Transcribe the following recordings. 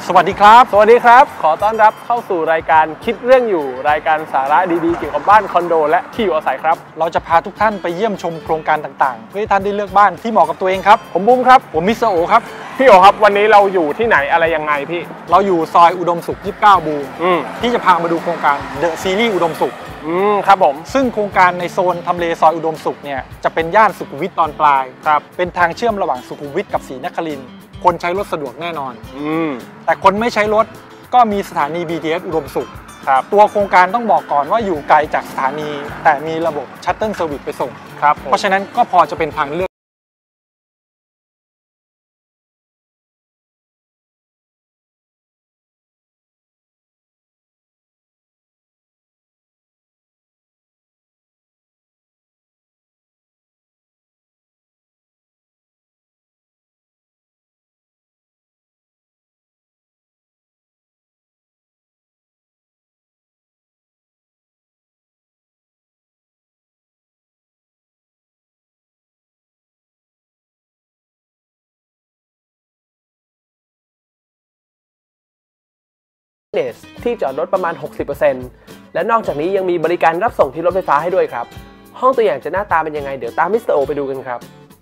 สวัสดีครับสวัสดีครับขอต้อนรับเข้าสู่รายการคิดเรื่องอยู่รายการสาระดีๆเกี่ยวกับบ้านคอนโดและที่อยู่อาศัยครับเราจะพาทุกท่านไปเยี่ยมชมโครงการต่างๆเพื่อให้ท่านได้เลือกบ้านที่เหมาะกับตัวเองครับผมบุ้มครับผมมิสเตอร์โอครับพี่โอครับวันนี้เราอยู่ที่ไหนอะไรยังไงพี่เราอยู่ซอยอุดมสุข29บูที่จะพามาดูโครงการเดอะซีรีส์อุดมสุขครับผมซึ่งโครงการในโซนทำเลซอยอุดมสุขเนี่ยจะเป็นย่านสุขุมวิทตอนปลายครับเป็นทางเชื่อมระหว่างสุขุมวิทกับศรีนครินทร์คนใช้รถสะดวกแน่นอนแต่คนไม่ใช้รถก็มีสถานี BTS อุดมสุขครับตัวโครงการต้องบอกก่อนว่าอยู่ไกลจากสถานีแต่มีระบบชัตเติลเซอร์วิสไปส่งครับเพราะฉะนั้นก็พอจะเป็นทางเลือกที่จอดรถประมาณ 60% และนอกจากนี้ยังมีบริการรับส่งที่รถไฟฟ้าให้ด้วยครับห้องตัวอย่างจะหน้าตาเป็นยังไงเดี๋ยวตามมิสเตอร์โอไปดูกันครับ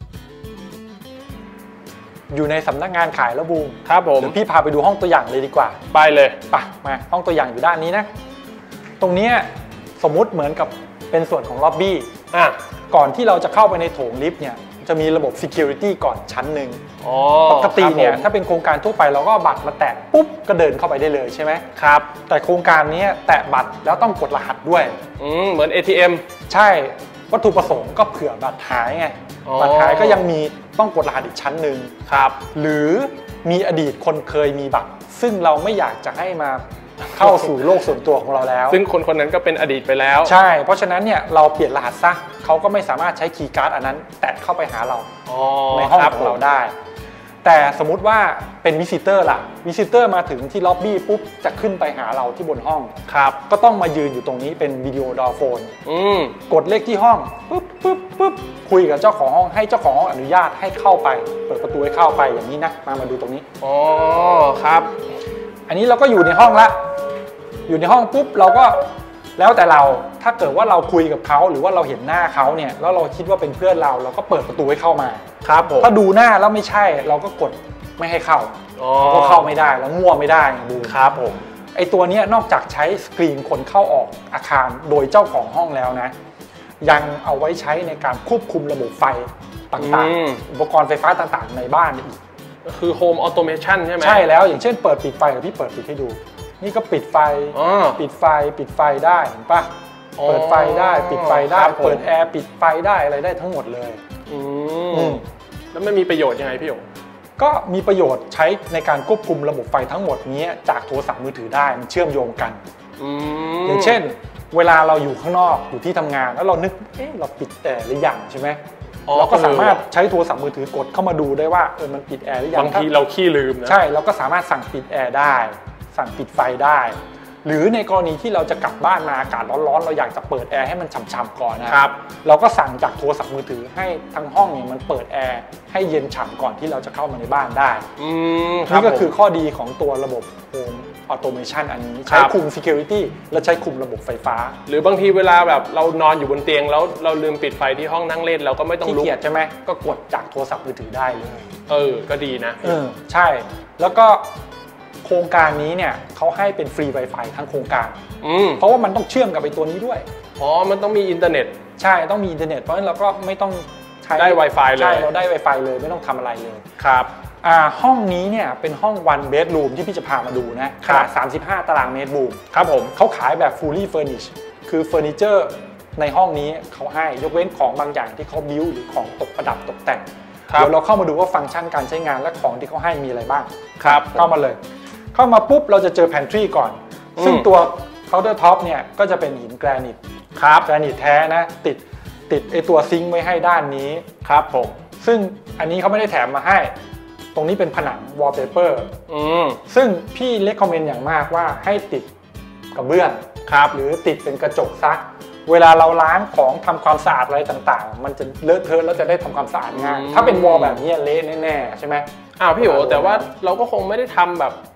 อยู่ในสำนักงานขายแล้วบูมครับผมเดี๋ยวพี่พาไปดูห้องตัวอย่างเลยดีกว่าไปเลยไปมาห้องตัวอย่างอยู่ด้านนี้นะตรงนี้สมมุติเหมือนกับเป็นส่วนของล็อบบี้ก่อนที่เราจะเข้าไปในโถงลิฟต์เนี่ยจะมีระบบ Security ก่อนชั้นหนึ่งปกติเนี่ยถ้าเป็นโครงการทั่วไปเราก็บัตรมาแตะปุ๊บก็เดินเข้าไปได้เลยใช่ไหมครับแต่โครงการนี้แตะบัตรแล้วต้องกดรหัสด้วยเหมือน ATM ใช่วัตถุประสงค์ก็เผื่อบัตรหายไงบัตรหายก็ยังมีต้องกดรหัสอีกชั้นหนึ่งครับหรือมีอดีตคนเคยมีบัตรซึ่งเราไม่อยากจะให้มาเข้าสู่โลกส่วนตัวของเราแล้วซึ่งคนนั้นก็เป็นอดีตไปแล้วใช่เพราะฉะนั้นเนี่ยเราเปลี่ยนรหัสซะเขาก็ไม่สามารถใช้คีย์การ์ดอันนั้นแตะเข้าไปหาเราในห้องของเราได้แต่สมมุติว่าเป็นวิสิเตอร์ล่ะวิสิเตอร์มาถึงที่ล็อบบี้ปุ๊บจะขึ้นไปหาเราที่บนห้องครับก็ต้องมายืนอยู่ตรงนี้เป็นวิดีโอดอลโฟนกดเลขที่ห้องปุ๊บคุยกับเจ้าของห้องให้เจ้าของห้องอนุญาตให้เข้าไปเปิดประตูให้เข้าไปอย่างนี้นะมาดูตรงนี้ครับอันนี้เราก็อยู่ในห้องละอยู่ในห้องปุ๊บเราก็แล้วแต่เราถ้าเกิดว่าเราคุยกับเขาหรือว่าเราเห็นหน้าเขาเนี่ยแล้วเราคิดว่าเป็นเพื่อนเราก็เปิดประตูให้เข้ามาครับผมถ้าดูหน้าแล้วไม่ใช่เราก็กดไม่ให้เข้าก็เข้าไม่ได้แล้วมั่วไม่ได้ดูครับผมไอตัวนี้นอกจากใช้สกรีนคนเข้าออกอาคารโดยเจ้าของห้องแล้วนะยังเอาไว้ใช้ในการควบคุมระบบไฟต่างๆอุปกรณ์ไฟฟ้าต่างๆในบ้านอีกคือโฮมออโตเมชันใช่ไหมใช่แล้วอย่างเช่นเปิดปิดไฟพี่เปิดปิดให้ดูนี่ก็ปิดไฟปิดไฟได้เห็นปะเปิดไฟได้ปิดไฟได้เปิดแอร์ปิดไฟได้อะไรได้ทั้งหมดเลยแล้วมันมีประโยชน์ยังไงพี่โอ๋ก็มีประโยชน์ใช้ในการควบคุมระบบไฟทั้งหมดนี้จากโทรศัพท์มือถือได้มันเชื่อมโยงกันอย่างเช่นเวลาเราอยู่ข้างนอกอยู่ที่ทำงานแล้วเรานึกเราปิดแอร์หรือยังใช่ไหมเราก็สามารถใช้โทรศัพท์มือถือกดเข้ามาดูได้ว่ามันปิดแอร์หรือยังบางทีเราขี้ลืมนะใช่เราก็สามารถสั่งปิดแอร์ได้สั่งปิดไฟได้หรือในกรณีที่เราจะกลับบ้านมาอากาศร้อนๆเราอยากจะเปิดแอร์ให้มันฉ่ำๆก่อนนะครับเราก็สั่งจากโทรศัพท์มือถือให้ทั้งห้องเนี่ยมันเปิดแอร์ให้เย็นฉ่ำก่อนที่เราจะเข้ามาในบ้านได้นี่ก็คือข้อดีของตัวระบบ Home Automation อันนี้ใช้คุม Security และใช้คุมระบบไฟฟ้าหรือบางทีเวลาแบบเรานอนอยู่บนเตียงแล้วเราลืมปิดไฟที่ห้องนั่งเล่นเราก็ไม่ต้องลุกขี้เกียจใช่ไหมก็กดจากโทรศัพท์มือถือได้เลยก็ดีนะใช่แล้วก็โครงการนี้เนี่ยเขาให้เป็นฟรี Wi-Fi ทั้งโครงการเพราะว่ามันต้องเชื่อมกับไอ้ตัวนี้ด้วยมันต้องมีอินเทอร์เน็ตใช่ต้องมีอินเทอร์เน็ตเพราะฉะนั้นเราก็ไม่ต้องใช้ได้ Wi-Fi เลยใช่เราได้ Wi-Fi เลยไม่ต้องทำอะไรเลยครับห้องนี้เนี่ยเป็นห้อง one bedroom ที่พี่จะพามาดูนะขนาด35 ตารางเมตรบูมครับผมเขาขายแบบ fully furnished คือเฟอร์นิเจอร์ในห้องนี้เขาให้ยกเว้นของบางอย่างที่เขาบิ้วหรือของตกประดับตกแต่งเดี๋ยวเราเข้ามาดูว่าฟังก์ชันการใช้งานและของที่เขาให้มีอะไรบ้างครับเข้ามาเลยเข้ามาปุ๊บเราจะเจอ pantry ก่อนซึ่งตัว counter top เนี่ยก็จะเป็นหินแกรนิตแกรนิตแท้นะติดไอตัวซิงค์ไว้ให้ด้านนี้ครับผมซึ่งอันนี้เขาไม่ได้แถมมาให้ตรงนี้เป็นผนัง wallpaper ซึ่งพี่เล็กคอมเมนต์อย่างมากว่าให้ติดกระเบื้องหรือติดเป็นกระจกซักเวลาเราล้างของทำความสะอาดอะไรต่างๆมันจะเลอะเทอะแล้วจะได้ทำความสะอาดง่ายถ้าเป็นวอลแบบนี้เละแน่ๆใช่ไหมพี่โอ๋แต่ว่าเราก็คงไม่ได้ทำแบบ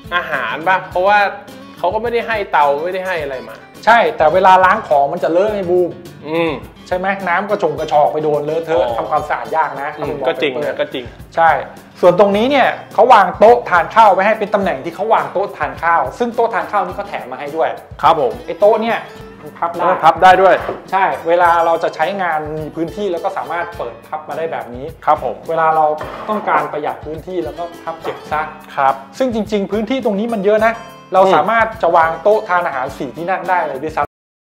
อาหารป่ะเพราะว่าเขาก็ไม่ได้ให้เตาไม่ได้ให้อะไรมาใช่แต่เวลาล้างของมันจะเลอะไงบูมใช่ไหมน้ำกระชอกไปโดนเลอะเทอะทำความสะอาดยากนะก็จริงนะก็จริงใช่ส่วนตรงนี้เนี่ยเขาวางโต๊ะทานข้าวไว้ให้เป็นตำแหน่งที่เขาวางโต๊ะทานข้าวซึ่งโต๊ะทานข้าวนี่เขาแถมมาให้ด้วยครับผมไอ้โต๊ะเนี่ยพับได้ด้วยใช่เวลาเราจะใช้งานมีพื้นที่แล้วก็สามารถเปิดพับมาได้แบบนี้ครับผมเวลาเราต้องการประหยัดพื้นที่แล้วก็พับเก็บซักครับซึ่งจริงๆพื้นที่ตรงนี้มันเยอะนะเราสามารถจะวางโต๊ะทานอาหาร4 ที่นั่งได้เลยด้วยซ้ำ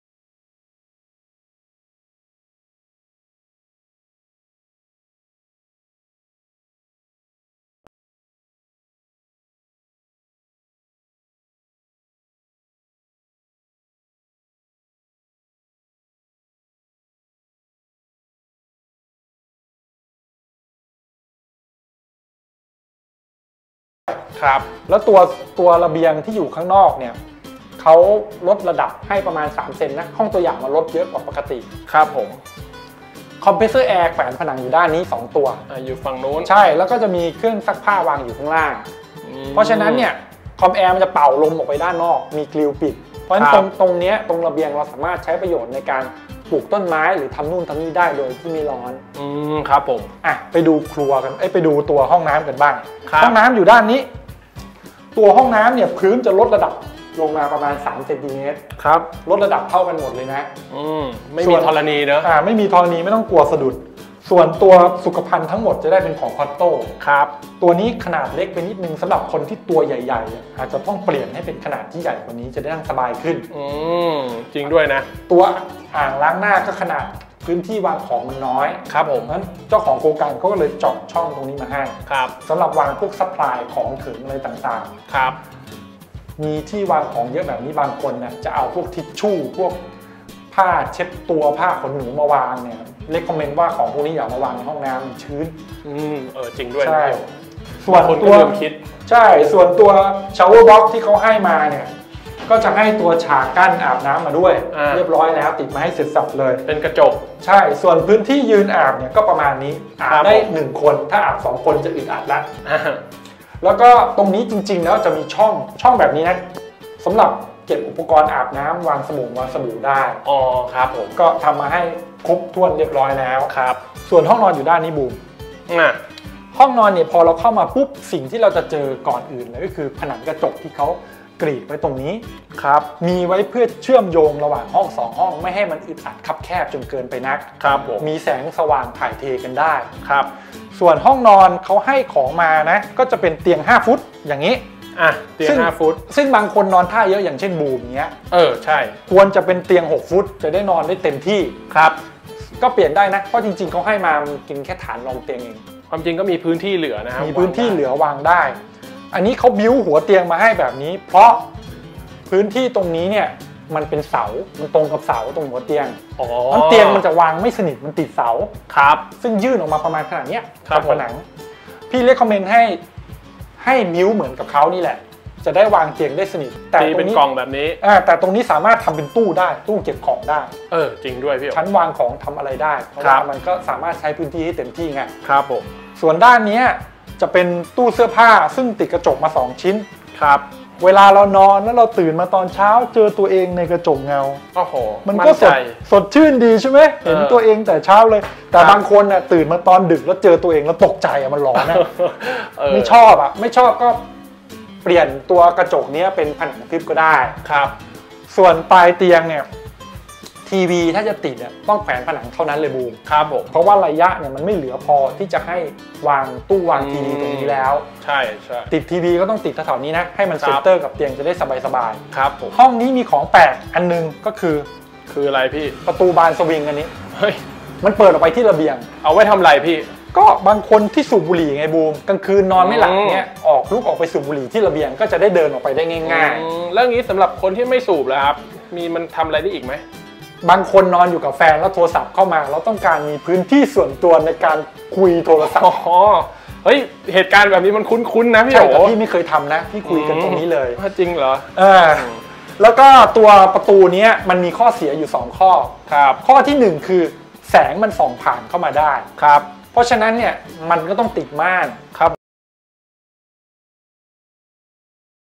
ครับแล้วตัวระเบียงที่อยู่ข้างนอกเนี่ยเขาลดระดับให้ประมาณ3 เซนนะห้องตัวอย่างมันลดเยอะกว่าปกติครับผมคอมเพรสเซอร์แอร์แขวนผนังอยู่ด้านนี้2 ตัวอยู่ฝั่งโน้นใช่แล้วก็จะมีเครื่องซักผ้าวางอยู่ข้างล่างเพราะฉะนั้นเนี่ยคอมแอร์มันจะเป่าลมออกไปด้านนอกมีกริลปิดเพราะฉะนั้นตรงนี้ตรงระเบียงเราสามารถใช้ประโยชน์ในการปลูกต้นไม้หรือทำนู่นทำนี่ได้โดยที่ไม่ร้อนครับผมไปดูครัวกันไปดูตัวห้องน้ำกันบ้างห้องน้ำอยู่ด้านนี้ตัวห้องน้ำเนี่ยพื้นจะลดระดับลงมาประมาณ3 เซนติเมตรครับลดระดับเท่ากันหมดเลยนะไม่มีธรณีเนอะไม่มีธรณีไม่ต้องกลัวสะดุดส่วนตัวสุขภัณฑ์ทั้งหมดจะได้เป็นของคอตโต้ครับตัวนี้ขนาดเล็กไปนิดนึงสำหรับคนที่ตัวใหญ่ๆอาจจะต้องเปลี่ยนให้เป็นขนาดที่ใหญ่กว่านี้จะได้นั่งสบายขึ้นจริงด้วยนะตัวอ่างล้างหน้าก็ขนาดพื้นที่วางของมันน้อยครับผมงั้นเจ้าของโครงการเขาก็เลยเจาะช่องตรงนี้มาให้ครับสำหรับวางพวกซัพพลายของถึงอะไรต่างๆครับมีที่วางของเยอะแบบนี้บางคนเนี่ยจะเอาพวกทิชชู่พวกผ้าเช็ดตัวผ้าขนหนูมาวางเนี่ยเล็กคอมเมนต์ว่าของพวกนี้อย่ามาวางในห้องน้ำชื้นจริงด้วยใช่ส่วนตัวคิดใช่ส่วนตัวชาวเวอร์บ็อกที่เขาให้มาเนี่ยก็จะให้ตัวฉากกั้นอาบน้ำมาด้วยเรียบร้อยแล้วติดมาให้เสร็จสับเลยเป็นกระจกใช่ส่วนพื้นที่ยืนอาบเนี่ยก็ประมาณนี้อาบได้1 คนถ้าอาบ2 คนจะอึดอัดละแล้วก็ตรงนี้จริงๆแล้วจะมีช่องแบบนี้นะสำหรับเก็บอุปกรณ์อาบน้ำวางสบู่ได้ครับผมก็ทำมาให้ครบถ้วนเรียบร้อยแล้วครับส่วนห้องนอนอยู่ด้านนี้บูมห้องนอนเนี่ยพอเราเข้ามาปุ๊บสิ่งที่เราจะเจอก่อนอื่นเลยก็คือผนังกระจกที่เขากรีดไว้ตรงนี้ครับมีไว้เพื่อเชื่อมโยงระหว่างห้อง2 ห้องไม่ให้มันอึดอัดคับแคบจนเกินไปนักครับผมมีแสงสว่างถ่ายเทกันได้ครับส่วนห้องนอนเขาให้ของมานะก็จะเป็นเตียง5 ฟุตอย่างนี้เตียง5 ฟุตซึ่งบางคนนอนท่าเยอะอย่างเช่นบูมเงี้ยใช่ควรจะเป็นเตียง6 ฟุตจะได้นอนได้เต็มที่ครับก็เปลี่ยนได้นะเพราะจริงๆเขาให้มากินแค่ฐานรองเตียงเองความจริงก็มีพื้นที่เหลือนะครับมีพื้นที่เหลือวางได้อันนี้เขาบิ้วหัวเตียงมาให้แบบนี้เพราะพื้นที่ตรงนี้เนี่ยมันเป็นเสามันตรงกับเสาตรงหัวเตียงมันเตียงมันจะวางไม่สนิทมันติดเสาครับซึ่งยื่นออกมาประมาณขนาดนี้จากผนังพี่เล็กคอมเมนต์ให้บิ้วเหมือนกับเขานี่แหละจะได้วางเตียงได้สนิทแต่ตรงนี้เป็นกล่องแบบนี้แต่ตรงนี้สามารถทำเป็นตู้ได้ตู้เก็บของได้จริงด้วยพี่ชั้นวางของทำอะไรได้เพราะว่ามันก็สามารถใช้พื้นที่ให้เต็มที่ไงครับผมส่วนด้านนี้จะเป็นตู้เสื้อผ้าซึ่งติดกระจกมา2 ชิ้นครับเวลาเรานอนแล้วเราตื่นมาตอนเช้าเจอตัวเองในกระจกเงามันก็สดชื่นดีใช่ไหมเห็นตัวเองแต่เช้าเลยแต่บางคนตื่นมาตอนดึกแล้วเจอตัวเองแล้วตกใจมันหลอนนะไม่ชอบไม่ชอบก็เปลี่ยนตัวกระจกนี้เป็นผนังทึบก็ได้ครับส่วนปลายเตียงเนี่ยทีวีถ้าจะติดต้องแขวนผนังเท่านั้นเลยบูมครับผมเพราะว่าระยะเนี่ยมันไม่เหลือพอที่จะให้วางตู้วางทีวีตรงนี้แล้วใช่ติดทีวีก็ต้องติดแถวๆนี้นะให้มันเซนเตอร์กับเตียงจะได้สบายๆครับผมห้องนี้มีของแปลกอันนึงก็คืออะไรพี่ประตูบานสวิงอันนี้มันเปิดออกไปที่ระเบียงเอาไว้ทำอะไรพี่ก็บางคนที่สูบบุหรี่ไงบูมกลางคืนนอนไม่หลับเนี่ยลุกออกไปสูบบุหรี่ที่ระเบียงก็จะได้เดินออกไปได้ง่ายๆแล้วงี้สำหรับคนที่ไม่สูบแล้วครับมันทำอะไรได้อีกไหมบางคนนอนอยู่กับแฟนแล้วโทรศัพท์เข้ามาเราต้องการมีพื้นที่ส่วนตัวในการคุยโทรศัพท์เฮ้ยเหตุการณ์แบบนี้มันคุ้นๆนะพี่ใช่แต่พี่ไม่เคยทำนะพี่คุยกันตรงนี้เลยจริงเหรอแล้วก็ตัวประตูนี้มันมีข้อเสียอยู่2 ข้อครับข้อที่1คือแสงมันส่องผ่านเข้ามาได้ครับเพราะฉะนั้นเนี่ยมันก็ต้องติดม่านครับ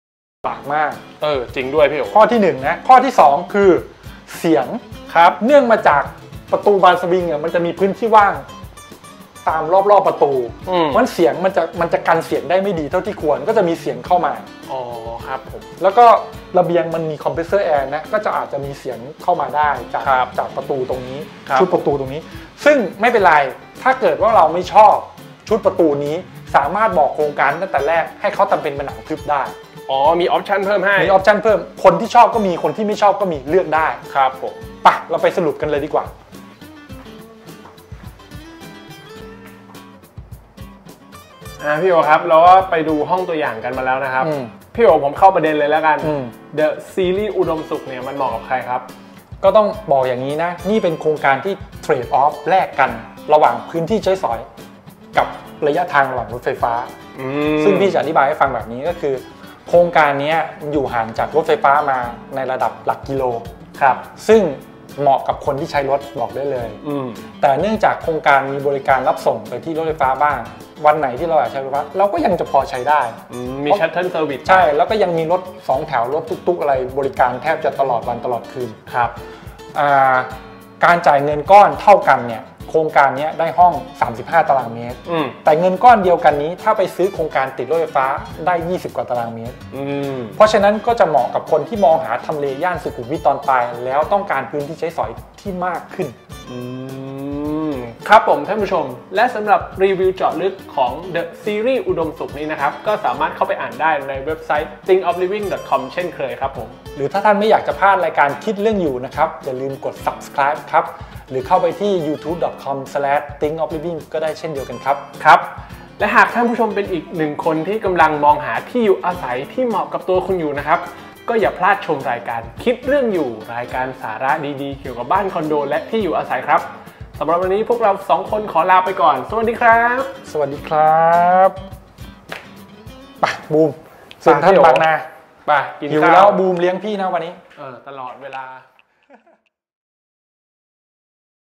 ปากมากจริงด้วยพี่โอข้อที่1นะข้อที่2คือเสียงครับเนื่องมาจากประตูบานสวิงเนี่ยมันจะมีพื้นที่ว่างตามรอบๆประตูมันเสียงมันจะกันเสียงได้ไม่ดีเท่าที่ควรก็จะมีเสียงเข้ามาอ๋อครับผมแล้วก็ระเบียงมันมีคอมเพรสเซอร์แอร์นะก็จะอาจจะมีเสียงเข้ามาได้จากประตูตรงนี้ชุดประตูตรงนี้ซึ่งไม่เป็นไรถ้าเกิดว่าเราไม่ชอบชุดประตูนี้สามารถบอกโครงการตั้งแต่แรกให้เขาทำเป็นผนังทึบได้มีออปชันเพิ่มให้มีออปชันเพิ่มคนที่ชอบก็มีคนที่ไม่ชอบก็มีเลือกได้ครับผมไปเราไปสรุปกันเลยดีกว่าพี่โอครับเราก็ไปดูห้องตัวอย่างกันมาแล้วนะครับพี่โอผมเข้าประเด็นเลยแล้วกัน The Series อุดมสุขเนี่ยมันเหมาะกับใครครับก็ต้องบอกอย่างนี้นะนี่เป็นโครงการที่เทรดออฟแลกกันระหว่างพื้นที่ใช้สอยกับระยะทางระหว่างรถไฟฟ้าซึ่งพี่จะอธิบายให้ฟังแบบนี้ก็คือโครงการนี้อยู่ห่างจากรถไฟฟ้ามาในระดับหลักกิโลครับซึ่งเหมาะกับคนที่ใช้รถบอกได้เลยแต่เนื่องจากโครงการมีบริการรับส่งไปที่รถไฟฟ้าบ้างวันไหนที่เราอยากใช้รถไฟฟ้าเราก็ยังจะพอใช้ได้มีชัตเทิลเซอร์วิสใช่แล้วก็ยังมีรถ2แถวรถตุ๊กๆอะไรบริการแทบจะตลอดวันตลอดคืนครับการจ่ายเงินก้อนเท่ากันเนี่ยโครงการนี้ได้ห้อง35ตารางเมตรแต่เงินก้อนเดียวกันนี้ถ้าไปซื้อโครงการติดรถไฟฟ้าได้20กว่าตารางเมตรเพราะฉะนั้นก็จะเหมาะกับคนที่มองหาทำเลย่านสุขุมวิทตอนปลายแล้วต้องการพื้นที่ใช้สอยที่มากขึ้นครับผมท่านผู้ชมและสำหรับรีวิวเจาะลึกของ The Series อุดมสุขนี้นะครับก็สามารถเข้าไปอ่านได้ในเว็บไซต์ thinkofliving.com เช่นเคยครับผมหรือถ้าท่านไม่อยากจะพลาดรายการคิดเรื่องอยู่นะครับอย่าลืมกด subscribe ครับหรือเข้าไปที่ youtube.com/thinkofliving ก็ได้เช่นเดียวกันครับครับและหากท่านผู้ชมเป็นอีกหนึ่งคนที่กำลังมองหาที่อยู่อาศัยที่เหมาะกับตัวคุณอยู่นะครับก็อย่าพลาดชมรายการคิดเรื่องอยู่รายการสาระดีๆเกี่ยวกับบ้านคอนโดและที่อยู่อาศัยครับสำหรับวันนี้พวกเรา2คนขอลาไปก่อนสวัสดีครับสวัสดีครับไปบูมเซ็นทรัลบางนาไปกินข้าวแล้วบูมเลี้ยงพี่นะวันนี้ตลอดเวลา